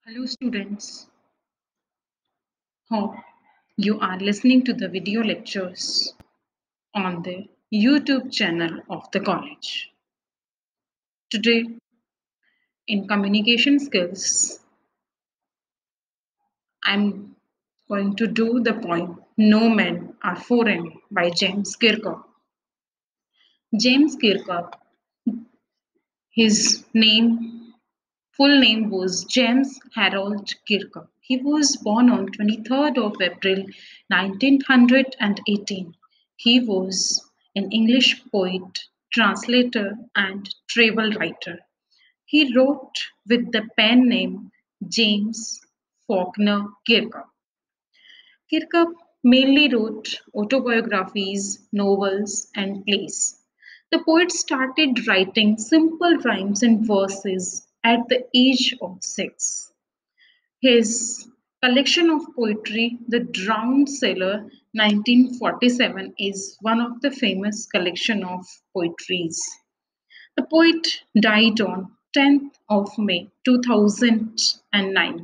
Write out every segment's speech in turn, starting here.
Hello students, hope you are listening to the video lectures on the YouTube channel of the college. Today in communication skills, I'm going to do the poem No Men Are Foreign by James Kirkup. James Kirkup, his full name was James Harold Kirkup. He was born on 23rd of April 1918. He was an English poet, translator, and travel writer. He wrote with the pen name James Faulkner Kirkup. Kirkup mainly wrote autobiographies, novels, and plays. The poet started writing simple rhymes and verses at the age of 6. His collection of poetry, The Drowned Sailor 1947, is one of the famous collection of poetries. The poet died on 10th of May 2009.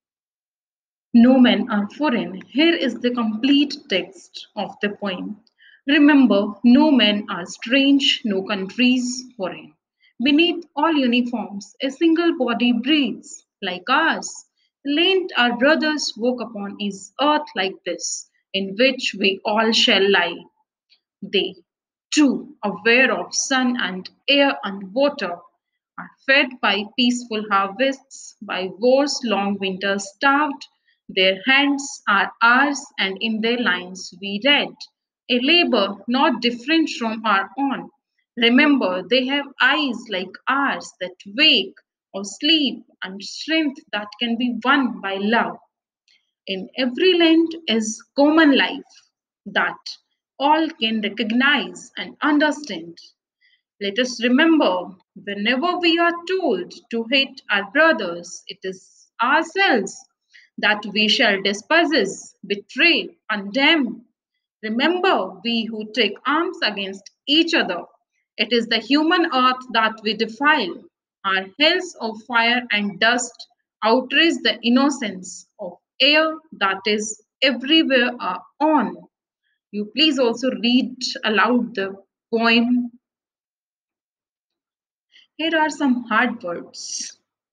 No men are foreign. Here is the complete text of the poem. Remember, no men are strange, no countries foreign. Beneath all uniforms, a single body breathes, like ours. The land our brothers walk upon is earth like this, in which we all shall lie. They, too, aware of sun and air and water, are fed by peaceful harvests, by war's long winters starved. Their hands are ours, and in their lines we read a labor not different from our own. Remember, they have eyes like ours that wake or sleep, and strength that can be won by love. In every land is common life that all can recognize and understand. Let us remember, whenever we are told to hate our brothers, it is ourselves that we shall despise, betray, condemn. Remember, we who take arms against each other, it is the human earth that we defile. Our hells of fire and dust outrage the innocence of air that is everywhere on. You please also read aloud the poem. Here are some hard words.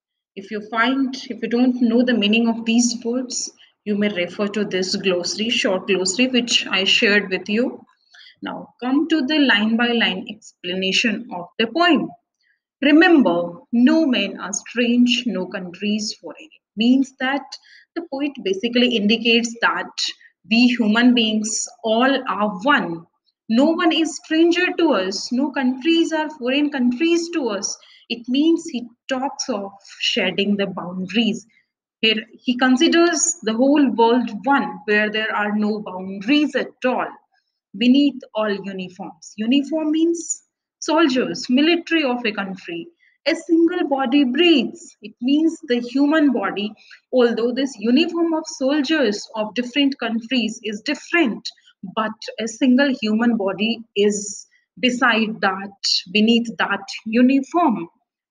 If you don't know the meaning of these words, you may refer to this glossary, short glossary, which I shared with you. Now come to the line by line explanation of the poem. Remember, no men are strange, no countries foreign. It means that the poet basically indicates that we human beings all are one. No one is stranger to us, no countries are foreign countries to us. It means he talks of shedding the boundaries. Here he considers the whole world one, where there are no boundaries at all beneath all uniforms. Uniform means soldiers, military of a country. A single body breathes. It means the human body, although this uniform of soldiers of different countries is different, but a single human body is beside that, beneath that uniform.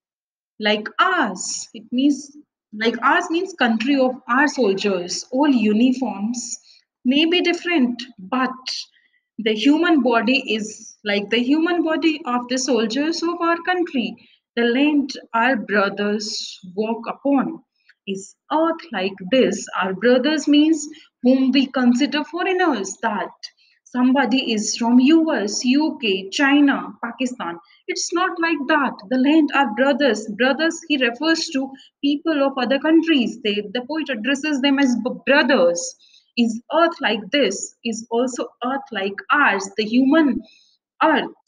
Like ours, it means like ours means country of our soldiers. All uniforms may be different, but the human body is like the human body of the soldiers of our country. The land our brothers walk upon is earth like this. Our brothers means whom we consider foreigners, that somebody is from US, UK, China, Pakistan. It's not like that. The land are brothers. Brothers, he refers to people of other countries. The poet addresses them as brothers. Is earth like this? Is also earth like ours, the human earth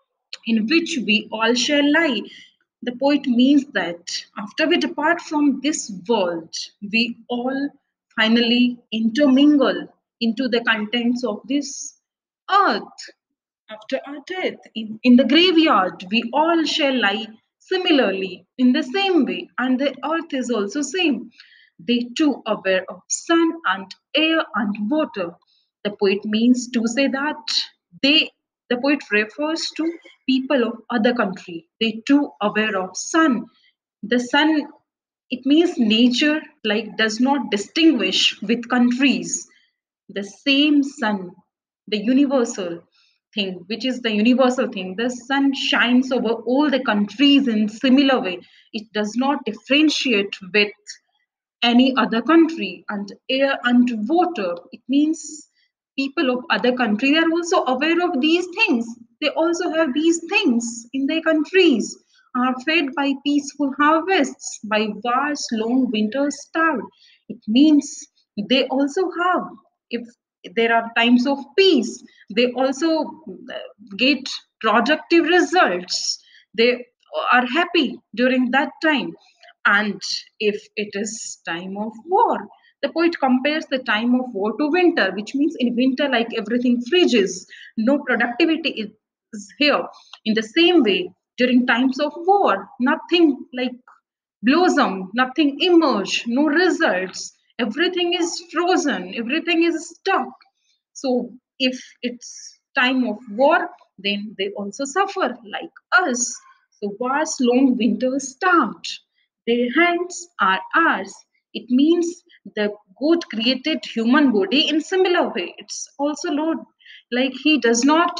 in which we all shall lie. The poet means that after we depart from this world, we all finally intermingle into the contents of this earth. After our death, in the graveyard, we all shall lie similarly in the same way, and the earth is also same. They too aware of sun and air and water. The poet means to say that they the poet refers to people of other country. They too aware of sun. The sun It means nature like does not distinguish with countries. The same sun, the universal thing, which is the universal thing, the sun shines over all the countries in similar way. It does not differentiate with any other country. And air and water, it means people of other country, they are also aware of these things. They also have these things in their countries, are fed by peaceful harvests, by vast long winters starved. It means they also have, if there are times of peace, they also get productive results. They are happy during that time. And if it is time of war, the poet compares the time of war to winter, which means in winter, like everything freezes, no productivity is here. In the same way, during times of war, nothing like blossom, nothing emerge, no results. Everything is frozen, everything is stuck. So if it's time of war, then they also suffer like us. So vast long winters start. Their hands are ours. It means the God created human body in similar way. It's also Lord, like He does not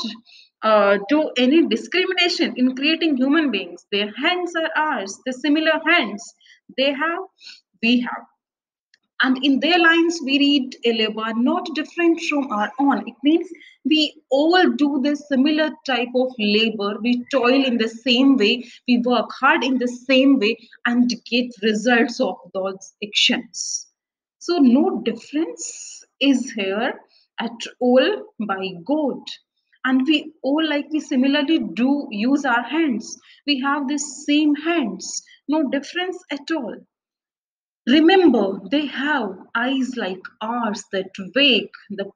do any discrimination in creating human beings. Their hands are ours. The similar hands they have, we have. And in their lines, we read a labor not different from our own. It means we all do the similar type of labor. We toil in the same way, we work hard in the same way, and get results of those actions. So, no difference is here at all by God. And we all, like we similarly do use our hands. We have the same hands, no difference at all. Remember, they have eyes like ours that wake.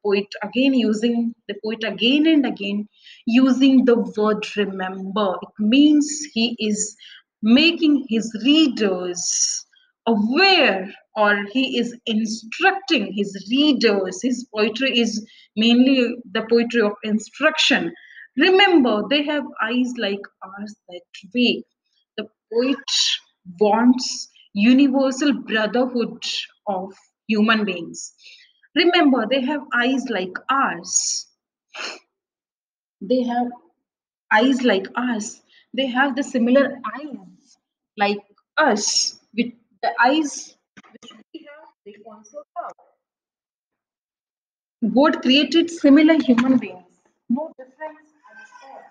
The poet again and again using the word remember. It means he is making his readers aware, or he is instructing his readers. His poetry is mainly the poetry of instruction. Remember, they have eyes like ours that wake. The poet wants universal brotherhood of human beings. Remember, they have eyes like ours. They have eyes like us. They have the similar eyes like us. With the eyes which we have, they also have. God created similar human beings. No difference at all.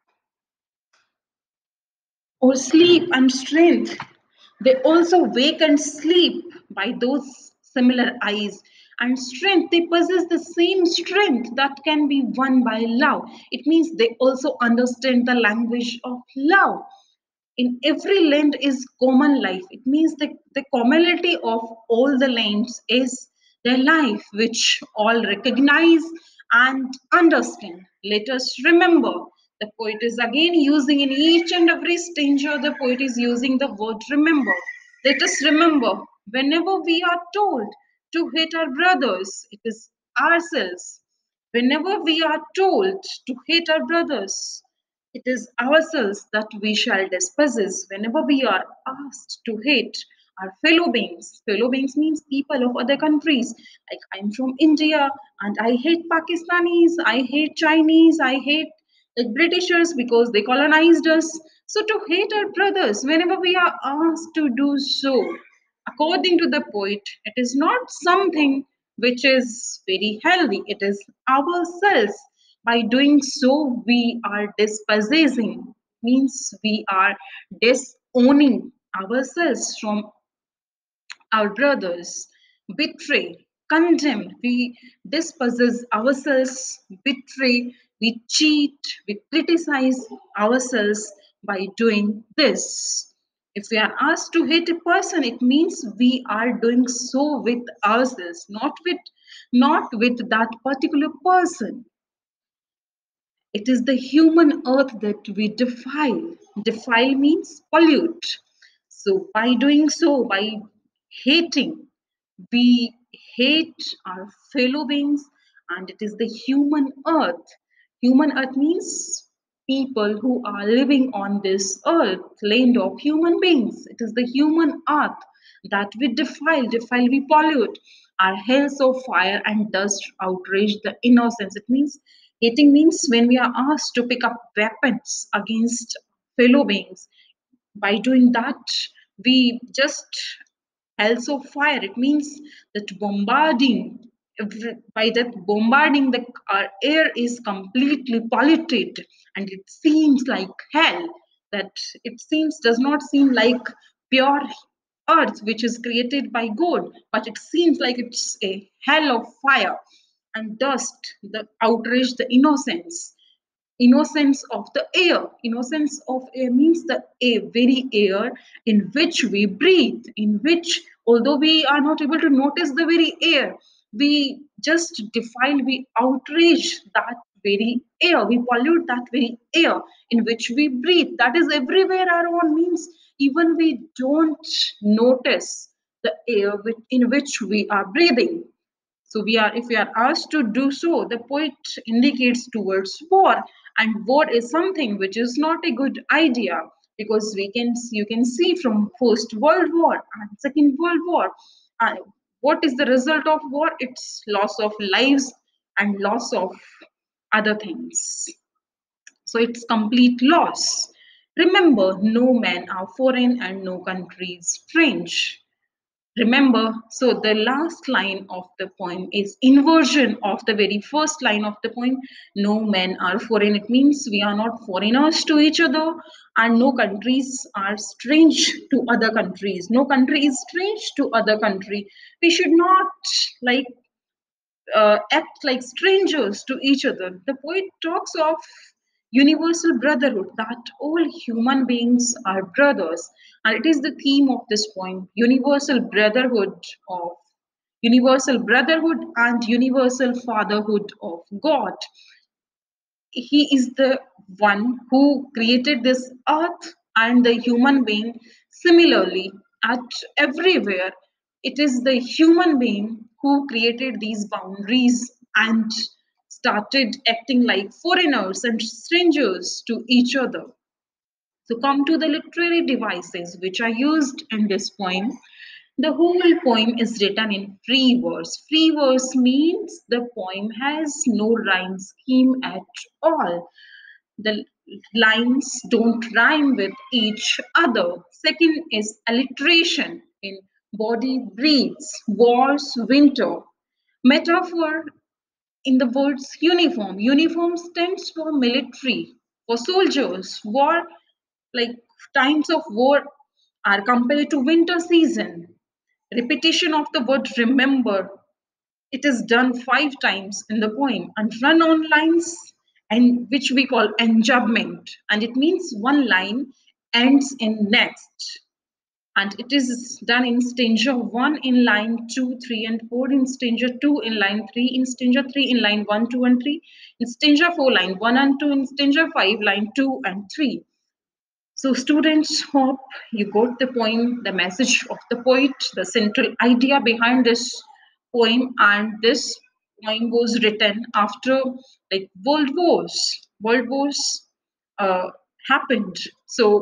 Or sleep and strength. They also wake and sleep by those similar eyes. And strength, they possess the same strength that can be won by love. It means they also understand the language of love. In every land is common life. It means the commonality of all the lands is their life, which all recognize and understand. Let us remember, the poet is again using in each and every stanza, the poet is using the word remember. Let us remember, whenever we are told to hate our brothers, it is ourselves. Whenever we are told to hate our brothers, it is ourselves that we shall despise whenever we are asked to hate our fellow beings. Fellow beings means people of other countries. Like I'm from India and I hate Pakistanis, I hate Chinese, I hate like Britishers because they colonized us. So to hate our brothers whenever we are asked to do so, according to the poet, it is not something which is very healthy. It is ourselves. By doing so, we are dispossessing, means we are disowning ourselves from our brothers, betray, condemn, we dispossess ourselves, betray, we cheat, we criticize ourselves by doing this. If we are asked to hate a person, it means we are doing so with ourselves, not with that particular person. It is the human earth that we defile. Defile means pollute. So, by doing so, by hating, we hate our fellow beings, and it is the human earth. Human earth means people who are living on this earth, land of human beings. It is the human earth that we defile, we pollute. Our hells of fire and dust outrage the innocence. It means hating means when we are asked to pick up weapons against fellow beings. By doing that, we just hells of fire. It means that bombarding, by that bombarding, the our air is completely polluted, and it seems like hell. That it seems does not seem like pure earth, which is created by God, but it seems like it's a hell of fire and dust. The outrage, the innocence of the air. Innocence of air means the air, very air in which we breathe, in which, although we are not able to notice the very air, we just defile, we outrage that very air, we pollute that very air in which we breathe. That is everywhere around, means even we don't notice the air in which we are breathing. So if we are asked to do so, the poet indicates towards war, and war is something which is not a good idea, because you can see from First World War and Second World War, uh, what is the result of war? It's loss of lives and loss of other things. So it's complete loss. Remember, no men are foreign and no country is strange. Remember, so the last line of the poem is inversion of the very first line of the poem. No men are foreign. It means we are not foreigners to each other, and no countries are strange to other countries. No country is strange to other country. We should not like act like strangers to each other. The poet talks of universal brotherhood, that all human beings are brothers. And it is the theme of this poem, universal brotherhood and universal fatherhood of God. He is the one who created this earth and the human being similarly at everywhere. It is the human being who created these boundaries and started acting like foreigners and strangers to each other. So come to the literary devices which are used in this poem. The whole poem is written in free verse. Free verse means the poem has no rhyme scheme at all. The lines don't rhyme with each other. Second is alliteration in body breathes, wars, winter. Metaphor in the words uniform. Uniform stands for military, for soldiers. War, like times of war, are compared to winter season. Repetition of the word remember, it is done 5 times in the poem, and run on lines, and which we call enjambment, and it means one line ends in next, and it is done in stanza 1 in line 2, 3 and 4, in stanza 2 in line 3, in stanza 3 in line 1, 2 and 3, in stanza 4 line 1 and 2, in stanza 5 line 2 and 3. So students, hope you got the poem, the message of the poet, the central idea behind this poem. And this poem was written after like world wars. World wars uh, happened. So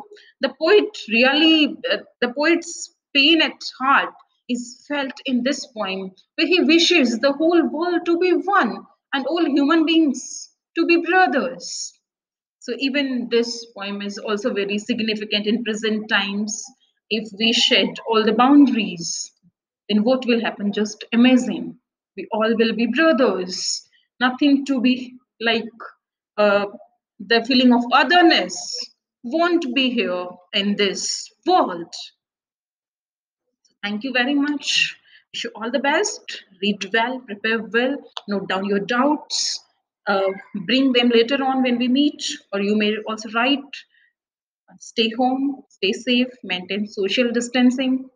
the poet's pain at heart is felt in this poem, where he wishes the whole world to be one and all human beings to be brothers. So even this poem is also very significant in present times. If we shed all the boundaries, then what will happen? Just amazing. We all will be brothers. Nothing to be like uh, the feeling of otherness won't be here in this world. Thank you very much. Wish you all the best. Read well, prepare well, note down your doubts, bring them later on when we meet, or you may also write. Stay home, stay safe, maintain social distancing.